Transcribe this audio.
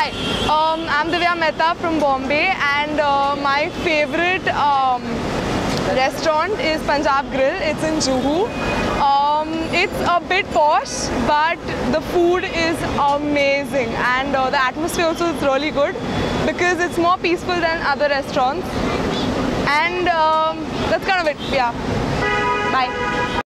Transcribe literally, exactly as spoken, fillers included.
Hi, um, I'm Divya Mehta from Bombay, and uh, my favorite um, restaurant is Punjab Grill. It's in Juhu. Um, it's a bit posh, but the food is amazing, and uh, the atmosphere also is really good because it's more peaceful than other restaurants. And um, that's kind of it. Yeah. Bye.